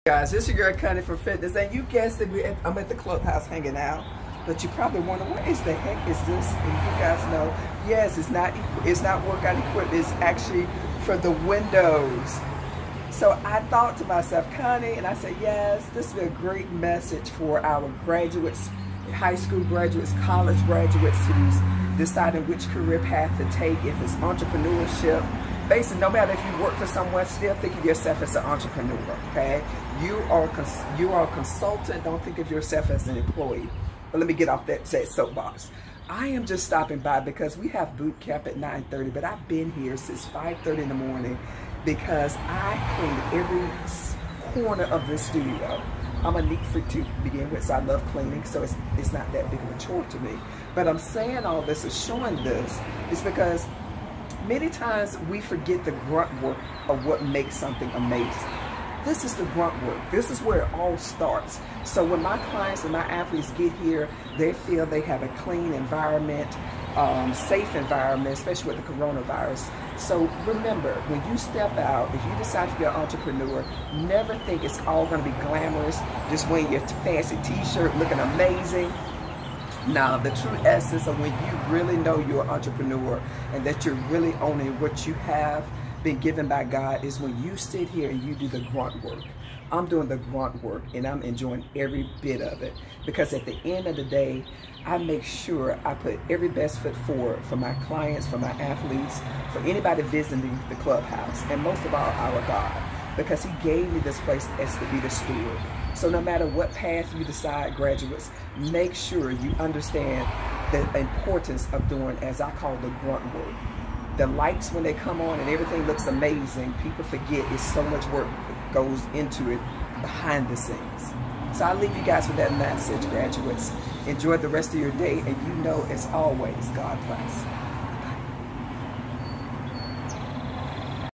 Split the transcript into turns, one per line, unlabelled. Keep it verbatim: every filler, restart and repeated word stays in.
Guys, this is your girl Connie from Fitness, and you guessed it, I'm at the clubhouse hanging out. But you probably wonder, what is the heck is this? And you guys know, yes, it's not it's not workout equipment. It's actually for the windows. So I thought to myself, Connie, and I said, yes, this would be a great message for our graduates, high school graduates, college graduates who's deciding which career path to take. If it's entrepreneurship, basically, no matter if you work for someone, still think of yourself as an entrepreneur, okay? You are, you are a consultant, don't think of yourself as an employee. But let me get off that, that soapbox. I am just stopping by because we have boot camp at nine thirty, but I've been here since five thirty in the morning because I cleaned every corner of this studio. I'm a neat freak to begin with, so I love cleaning, so it's, it's not that big of a chore to me. But I'm saying all this is showing this is because many times we forget the grunt work of what makes something amazing. This is the grunt work. This is where it all starts. So when my clients and my athletes get here, they feel they have a clean environment, um, safe environment, especially with the coronavirus. So remember, when you step out, if you decide to be an entrepreneur, never think it's all going to be glamorous, just wearing your fancy t-shirt, looking amazing. Now, the true essence of when you really know you're an entrepreneur and that you're really owning what you have been given by God is when you sit here and you do the grunt work. I'm doing the grunt work and I'm enjoying every bit of it because at the end of the day, I make sure I put every best foot forward for my clients, for my athletes, for anybody visiting the clubhouse, and most of all, our God, because He gave me this place as to be the steward. So no matter what path you decide, graduates, make sure you understand the importance of doing, as I call, the grunt work. The lights, when they come on and everything looks amazing, people forget it's so much work that goes into it behind the scenes. So I leave you guys with that message, graduates. Enjoy the rest of your day, and you know, as always, God bless.